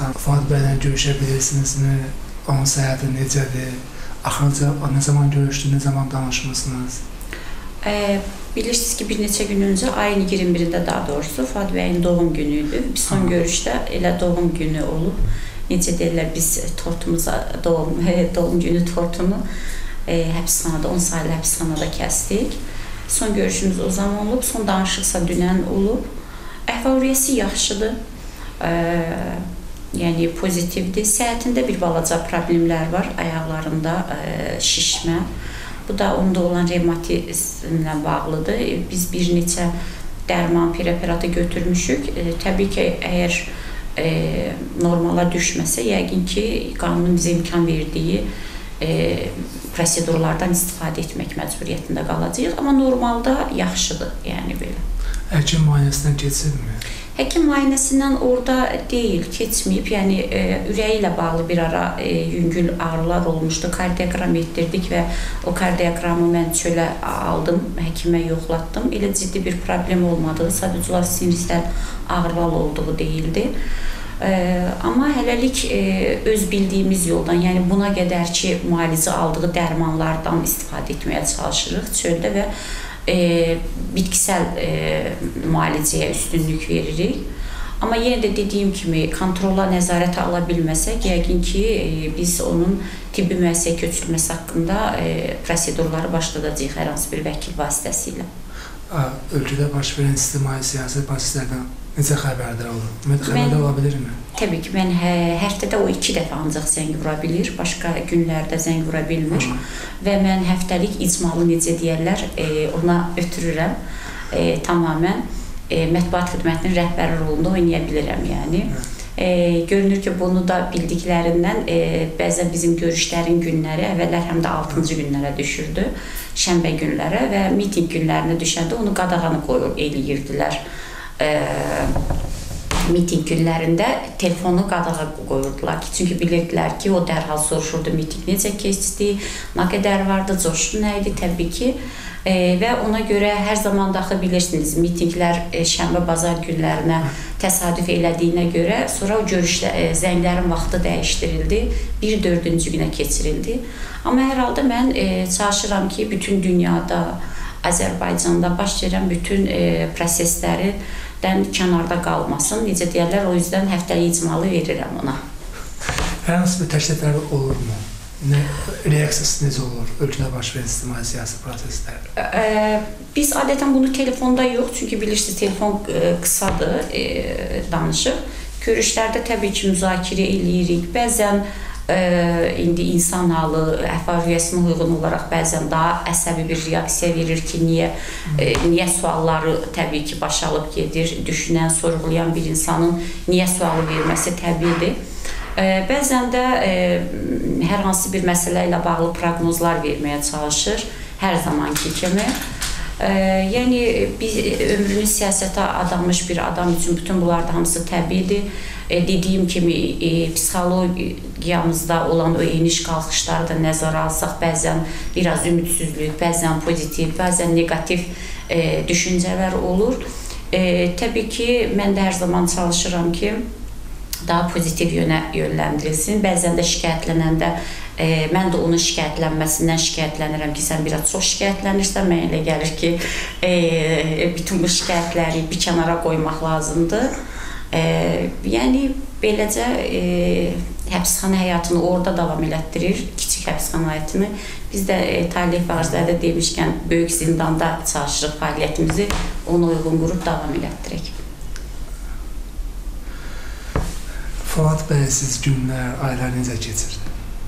xanım, Fuad bəylə görüşə bilirsinizmi? Onun səyahəti necədir? Axırıncı nə zaman görüşdü, nə zaman danışmışsınız? Bilirsiniz ki, bir neçə gün öncə, ayın 21-də daha doğrusu, Fuad bəyin doğum günü idi. Bir son görüşdə elə doğum günü olub. Necə deyirlər, biz tortumuza, doğum günü tortunu həbsxanada, 10 saylı həbsxanada kəsdik. Son görüşümüz o zaman olub, son danışıqsa dünən olub. Əhval-ruhiyyəsi yaxşıdır, yəni pozitivdir. Səhhətində bir balaca problemlər var, ayaqlarında şişmə. Bu da onda olan revmatizmlə bağlıdır. Biz bir neçə dərman, preparatı götürmüşük. Təbii ki, əgər normala düşməsə, yəqin ki, qanunun bizə imkan verdiyi prosedurlardan istifadə etmək məcburiyyətində qalacağıq. Amma normalda yaxşıdır, yəni belə. Həkim müayinəsindən keçirmi? Həkim müayinəsindən orada deyil, keçməyib. Yəni, ürəyi ilə bağlı bir ara yüngül ağrılar olmuşdu. Kardioqram etdirdik və o kardioqramı mən çölə aldım, həkimə yoxlatdım. Elə ciddi bir problem olmadığı, sadəcə olaraq sinirlər ağrılar olduğu deyildi. Amma hələlik öz bildiyimiz yoldan, yəni buna qədər ki, müalicə aldığı dərmanlardan istifadə etməyə çalışırıq çöldə və bitkisəl müalicəyə üstünlük veririk. Amma yenə də dediyim kimi, kontrola nəzarət ala bilməsək, yəqin ki, biz onun tibbi müəssisəyə köçürülməsi haqqında prosedurları başladacağıq hər hansı bir vəkil vasitəsilə. Ölkədə baş verən ictimai-siyasi proseslərdən necə xəbərdar olur? Xəbərdar ola bilirmi? Təbii ki, mən həftədə o 2 dəfə ancaq zəng vura bilir, başqa günlərdə zəng vura bilmir və mən həftəlik icmalı, necə deyərlər, ona ötürürəm tamamən. Mətbuat xidmətinin rəhbəri rolunda oynaya bilirəm, yəni. Görünür ki, bunu da bildiklərindən bəzən bizim görüşlərin günləri əvvəllər həm də 6-cı günlərə düşürdü, şənbə günlərə və miting günlərinə düşəndə onu qadağanı eləyirdilər. Miting günlərində telefonu qadağa qoyurdular ki, çünki bilirdilər ki, o dərhal soruşurdu miting necə keçdi, nə qədər vardı, coşqu nə idi, təbii ki. Və ona görə hər zaman daxil bilirsiniz, mitinglər şənbə, bazar günlərinə təsadüf elədiyinə görə sonra o zənglərin vaxtı dəyişdirildi, 1-4-cü günə keçirildi. Amma hər halda mən çalışıram ki, bütün dünyada, Azərbaycanda baş verən bütün proseslərdən kənarda qalmasın. Necə deyərlər, o yüzdən həftəlik icmalı verirəm ona. Hər hansı bir təkliflər olurmu? Reaksiyası necə olur? Ölkədə baş verən ictimai-siyasi proseslər? Biz adətən bunu telefonda yox, çünki bilirsiniz, telefon qısadır, danışıq. Görüşlərdə təbii ki, müzakirə eləyirik. Bəzən indi insan halı, əhval-ruhiyyəsinə uyğun olaraq bəzən daha əsəbi bir reaksiya verir ki, niyə sualları təbii ki, başa alıb gedir, düşünən, sorğulayan bir insanın niyə sualı verməsi təbiidir. Bəzən də hər hansı bir məsələ ilə bağlı proqnozlar verməyə çalışır, hər zamanki kimi. Yəni, ömrünü siyasətə adanmış bir adam üçün bütün bunlar da hamısı təbiidir. Dediyim kimi, psixologiyamızda olan o eniş-qalxışları da nəzərə alsaq, bəzən biraz ümidsizlik, bəzən pozitiv, bəzən negativ düşüncələr olur. Təbii ki, mən də hər zaman çalışıram ki, daha pozitiv yönə yönləndirilsin. Bəzən də şikayətlənəndə, mən də onun şikayətlənməsindən şikayətlənirəm ki, sən biraz çox şikayətlənirsən, mən elə gəlir ki, bütün bu şikayətləri bir kənara qoymaq lazımdır. Yəni, beləcə həbsxana həyatını orada davam elətdirir, kiçik həbsxana həyatını. Biz də Talih Bağcılar'da demişkən, böyük zindanda çalışırıq fəaliyyətimizi, ona uyğun qurub davam elətdirək. Fuad bəy, siz günlər, aylar necə keçirdi?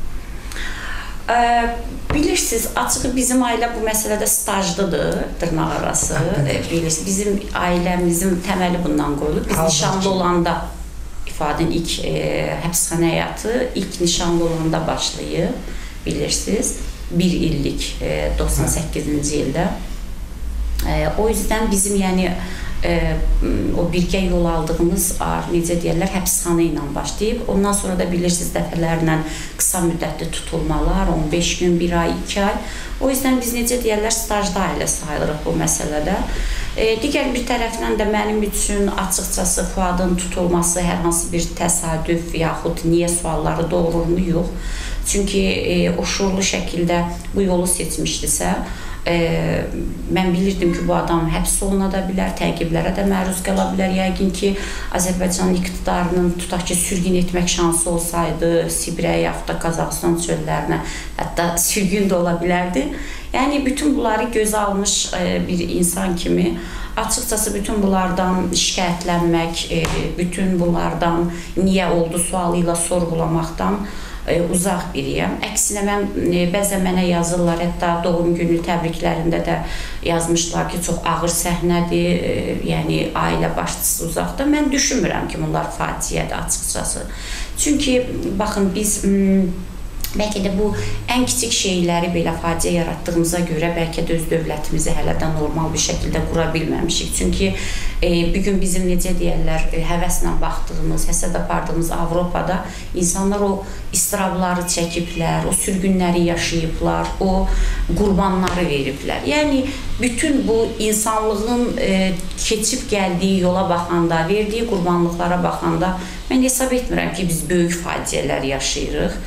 Bilirsiniz, açığı bizim ailə bu məsələdə stajlıdır, dırnaq arası. Bizim ailəmizin təməli bundan qoyulub. Biz nişanlı olanda, ifadənin ilk həbsxana həyatı, ilk nişanlı olanda başlayıb, bilirsiniz. 1 illik, 98-ci ildə. O yüzden bizim yəni o birgə yol aldığımız, necə deyərlər, həbsxana ilə başlayıb. Ondan sonra da bilirsiniz, dəfələrlə qısa müddətli tutulmalar, 15 gün, 1 ay, 2 ay. O yüzden biz necə deyərlər, stajda ailə sayılırıq bu məsələdə. Digər bir tərəfdən də mənim üçün açıqcası Fuadın tutulması hər hansı bir təsadüf yaxud niyə sualları doğruluğunu yox. Çünki o şuurlu şəkildə bu yolu seçmişdisə, mən bilirdim ki, bu adam həbs oluna da bilər, təqiblərə də məruz qala bilər. Yəqin ki, Azərbaycan iqtidarının tutaq ki, sürgün etmək şansı olsaydı, Sibirə yaxud da Qazaxıstan çöllərinə, hətta sürgün də ola bilərdi. Yəni, bütün bunları gözə almış bir insan kimi açıqcası bütün bunlardan şikayətlənmək, bütün bunlardan niyə oldu sualı ilə sorğulamaqdan uzaq biriyəm. Əksinə, bəzən mənə yazırlar, hətta doğum günü təbriklərində də yazmışlar ki, çox ağır səhnədir, yəni ailə başçısı uzaqda. Mən düşünmürəm ki, bunlar faciədir açıqcası. Çünki, baxın, biz bəlkə də bu ən kiçik şeyləri belə faciə yaratdığımıza görə bəlkə də öz dövlətimizi hələ də normal bir şəkildə qura bilməmişik. Çünki bugün bizim necə deyərlər, həvəslə baxdığımız, həsəd apardığımız Avropada insanlar o istirabları çəkiblər, o sürgünləri yaşayıblar, o qurbanları veriblər. Yəni, bütün bu insanlığın keçib gəldiyi yola baxanda, verdiyi qurbanlıqlara baxanda mən hesab etmirəm ki, biz böyük faciələr yaşayırıq.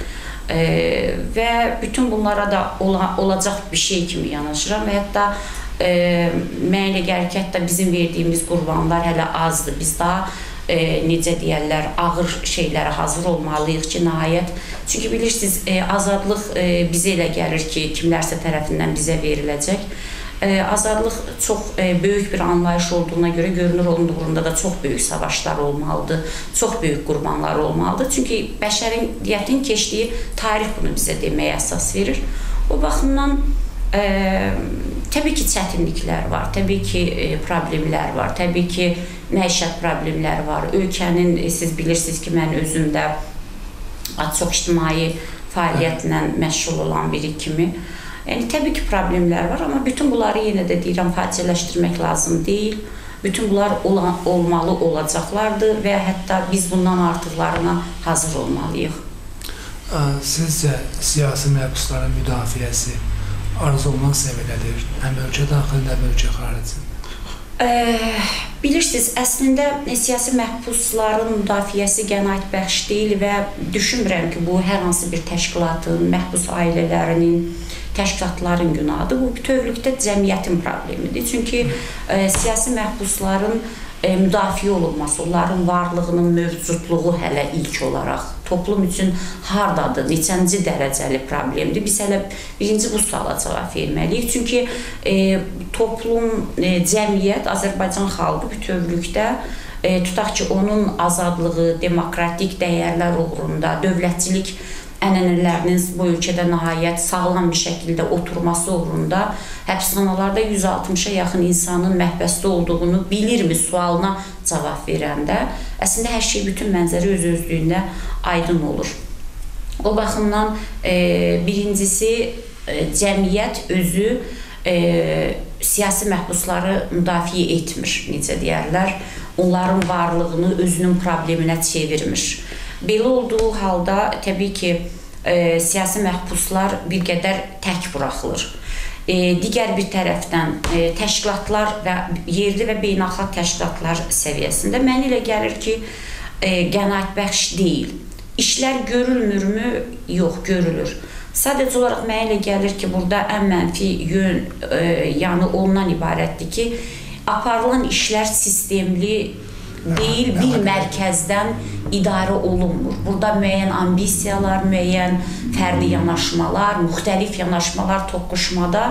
Və bütün bunlara da olacaq bir şey kimi yanaşıram və hətta mənə elə gəlir ki, hətta bizim verdiyimiz qurbanlar hələ azdır. Biz daha necə deyərlər, ağır şeylərə hazır olmalıyıq ki, nəhayət. Çünki bilirsiniz, azadlıq bizə elə gəlir ki, kimlərsə tərəfindən bizə veriləcək. Azadlıq çox böyük bir anlayış olduğuna görə görünür onun uğrunda da çox böyük savaşlar olmalıdır, çox böyük qurbanlar olmalıdır. Çünki bəşəriyyətin keçdiyi tarix bunu bizə deməyə əsas verir. O baxımdan təbii ki, çətinliklər var, təbii ki, problemlər var, təbii ki, məişət problemləri var. Ölkənin, siz bilirsiniz ki, mən özüm də çox ictimai fəaliyyətlə məşğul olan biri kimi. Yəni, təbii ki, problemlər var, amma bütün bunları yenə də deyirəm, faciələşdirmək lazım deyil. Bütün bunlar olmalı olacaqlardır və hətta biz bundan artıqlarına hazır olmalıyıq. Sizcə siyasi məhbusların müdafiəsi arzu olunan səviyyədədir, həm ölkə daxilində, həm ölkə xaricində? Bilirsiniz, əslində siyasi məhbusların müdafiəsi qənaətbəxş deyil və düşünmürəm ki, bu hər hansı bir təşkilatın, məhbus ailələrinin, təşkilatların günahıdır. Bu bütövlükdə cəmiyyətin problemidir. Çünki siyasi məhbusların müdafiə olunması, onların varlığının mövcudluğu hələ ilk olaraq toplum üçün hardadır, neçənci dərəcəli problemdir. Biz hələ birinci bu suala cavab verməliyik. Çünki toplum, cəmiyyət, Azərbaycan xalqı bütövlükdə tutaq ki, onun azadlığı, demokratik dəyərlər uğrunda, dövlətçilik ənənələrinin bu ölkədə nəhayət sağlam bir şəkildə oturması uğrunda həbsxanalarda 160-a yaxın insanın məhbəsdə olduğunu bilirmi sualına cavab verəndə əslində hər şey, bütün mənzərə öz-özlüyündə aydın olur. O baxımdan birincisi cəmiyyət özü siyasi məhbusları müdafiə etmir, necə deyərlər, onların varlığını özünün probleminə çevirmir. Belə olduğu halda təbii ki, siyasi məhbuslar bir qədər tək buraxılır. Digər bir tərəfdən təşkilatlar və yerli və beynəlxalq təşkilatlar səviyyəsində mənə elə gəlir ki, qənaətbəxş deyil. İşlər görülmürmü? Yox, görülür. Sadəcə olaraq mənə elə gəlir ki, burada ən mənfi yanı ondan ibarətdir ki, aparılan işlər sistemli deyil, bir mərkəzdən idarə olunmur. Burada müəyyən ambisiyalar, müəyyən fərqli yanaşmalar, müxtəlif yanaşmalar toqquşmada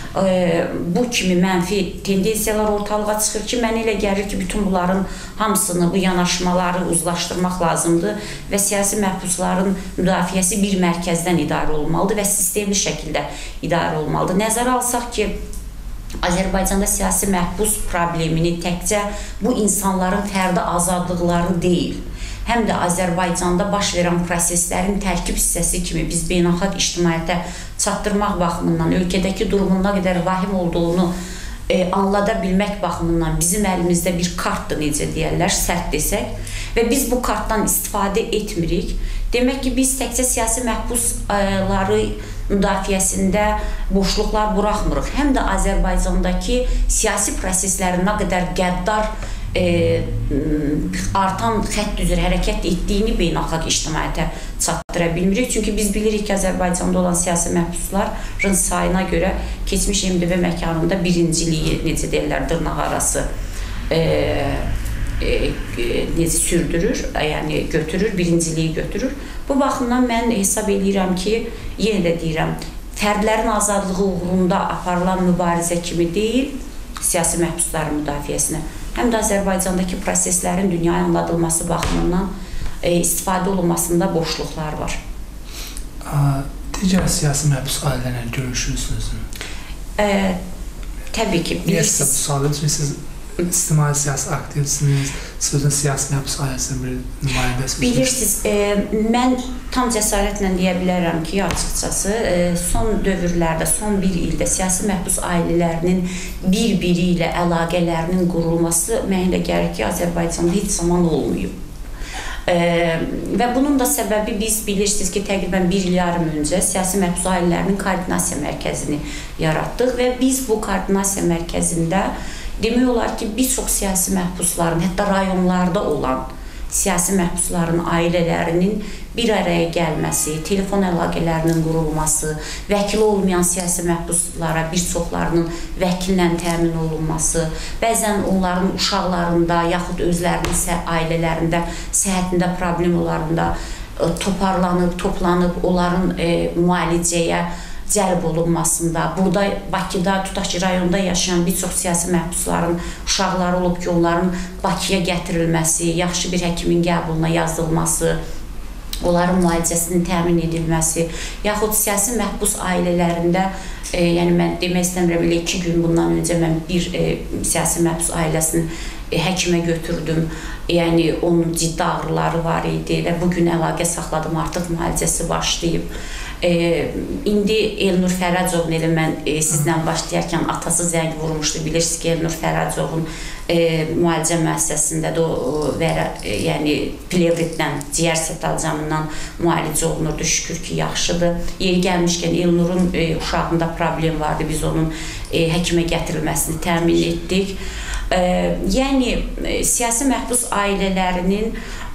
bu kimi mənfi tendensiyalar ortalığa çıxır ki, mənə elə gəlir ki, bütün bunların hamısını, bu yanaşmaları uzlaşdırmaq lazımdır və siyasi məhbusların müdafiəsi bir mərkəzdən idarə olmalıdır və sistemli şəkildə idarə olmalıdır. Nəzərə alsaq ki, Azərbaycanda siyasi məhbus problemini təkcə bu insanların fərdi azadlıqları deyil, həm də Azərbaycanda baş verən proseslərin tərkib hissəsi kimi biz beynəlxalq ictimaiyyətə çatdırmaq baxımından ölkədəki durumun nə qədər vahim olduğunu anlada bilmək baxımından bizim əlimizdə bir kartdır, necə deyərlər, sərt desək, və biz bu kartdan istifadə etmirik. Demək ki, biz təkcə siyasi məhbusları müdafiəsində boşluqlar buraxmırıq. Həm də Azərbaycandakı siyasi proseslərin nə qədər qəddar artan xətt üzrə hərəkət etdiyini beynəlxalq ictimaiyyətə çatdıra bilmirik. Çünki biz bilirik ki, Azərbaycanda olan siyasi məhbusların sayına görə keçmiş MDB məkanında birinciliyi, necə deyirlər, dırnaq arası necə sürdürür, yəni götürür, birinciliyi götürür. Bu baxımdan mən hesab edirəm ki, yenə də deyirəm, fərdlərin azadlığı uğrunda aparılan mübarizə kimi deyil, siyasi məhbusların müdafiəsinə, həm də Azərbaycandakı proseslərin dünyaya anladılması baxımından istifadə olunmasında boşluqlar var. Digər siyasi məhbus ailələrlə görüşürsünüzmü? Təbii ki. Niyə sizə bu sualı? Çünki siz ictimai siyasi aktivsiniz, sözün siyasi məhbus ailəsinin bir nümayəndəsiniz. Bilirsiniz, mən tam cəsarətlə deyə bilərəm ki, açıqcası, son dövrlərdə, son bir ildə siyasi məhbus ailələrinin bir-biri ilə əlaqələrinin qurulması mənə elə gəlir ki, Azərbaycanda heç zaman olmayıb. Və bunun da səbəbi biz bilirsiniz ki, təqribən bir il yarım öncə siyasi məhbus ailələrinin koordinasiya mərkəzini yaratdıq və biz bu koordinasiya mərkəzində demək olar ki, bir çox siyasi məhbusların, hətta rayonlarda olan siyasi məhbusların ailələrinin bir araya gəlməsi, telefon əlaqələrinin qurulması, vəkili olmayan siyasi məhbuslara bir çoxlarının vəkillə təmin olunması, bəzən onların uşaqlarında, yaxud özlərinin ailələrində, səhhətində problem olarında toplanıb, onların müalicəyə cəlb olunmasında, burada Bakıda, tutaq ki, rayonda yaşayan bir çox siyasi məhbusların uşaqları olub ki, onların Bakıya gətirilməsi, yaxşı bir həkimin qəbuluna yazılması, onların müalicəsinin təmin edilməsi, yaxud siyasi məhbus ailələrində, yəni mən demək istəmirəm, elə 2 gün bundan öncə mən bir siyasi məhbus ailəsini həkimə götürdüm, yəni onun ciddi ağrıları var idi və bugün əlaqə saxladım, artıq müalicəsi başlayıb. İndi Elnur Fərəcovun, elə mən sizlə başlayarkən atası zəng vurmuşdu, bilirsiniz ki, Elnur Fərəcovun müalicə müəssisəsində də yəni plevritdən, ciyər setalcamından müalicə olunurdu, şükür ki, yaxşıdır. Yeri gəlmişkən Elnurun uşağında problem vardı, biz onun həkimə gətirilməsini təmin etdik. Yəni, siyasi məhbus ailələrinin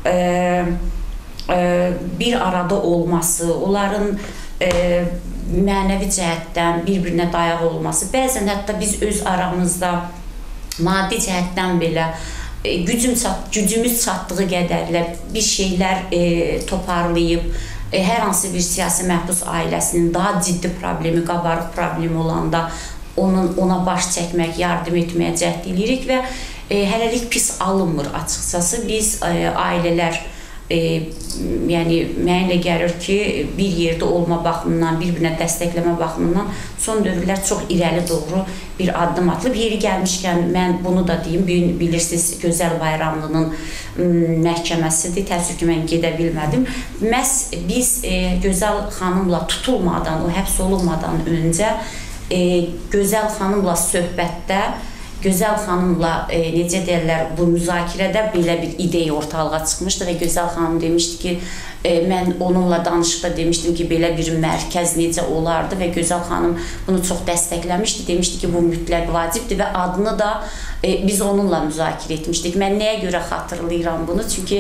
bir arada olması, onların mənəvi cəhətdən bir-birinə dayaq olması, bəzən hətta biz öz aramızda maddi cəhətdən belə gücümüz çatdığı qədərlə bir şeylər toparlayıb, hər hansı bir siyasi məhbus ailəsinin daha ciddi problemi, qabarıq problemi olanda ona baş çəkmək, yardım etməyə cəhd edirik və hələlik pis alınmır açıqcası. Biz ailələr, yəni mənə elə gəlir ki, bir yerdə olma baxımından, bir-birinə dəstəkləmə baxımından son dövrlər çox irəli doğru bir addım atılıb. Yeri gəlmişkən mən bunu da deyim, bilirsiniz, Gözəl Bayramlının məhkəməsidir, təəssüf ki, mən gedə bilmədim. Məhz biz Gözəl xanımla tutulmadan, o həbs olunmadan öncə Gözəl xanımla söhbətdə, Gözəl xanımla, necə deyirlər, bu müzakirədə belə bir ideya ortalığa çıxmışdı və Gözəl xanım demişdi ki, mən onunla danışıqda demişdim ki, belə bir mərkəz necə olardı və Gözəl xanım bunu çox dəstəkləmişdi, demişdi ki, bu mütləq vacibdir və adını da biz onunla müzakirə etmişdik. Mən nəyə görə xatırlayıram bunu? Çünki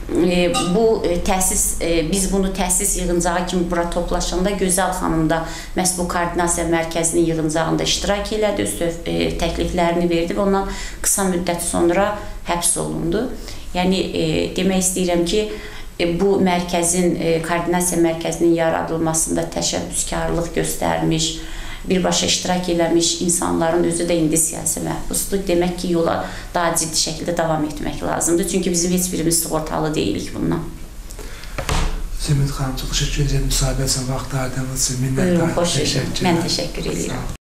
biz bunu təsis yığıncağı kimi bura toplaşanda Gözəl xanım da məhz bu koordinasiya mərkəzinin yığıncağında iştirak elədi, öz təkliflərini verdi və ondan qısa müddət sonra həbs olundu. Yəni, demək istəyirəm ki, bu mərkəzin, koordinasiya mərkəzinin yaradılmasında təşəbbüskarlıq göstərmiş, birbaşa iştirak eləmiş insanların özü də indi siyasi məhbusdur. Demək ki, yola daha ciddi şəkildə davam etmək lazımdır. Çünki bizim heç birimiz sığortalı deyilik bundan. Zümrüd xanım, çox təşəkkür edirəm. Müsahibə üçün vaxt ayırdığınız üçün minnətdarım. Buyurun, xoş edin. Mən təşəkkür edirəm.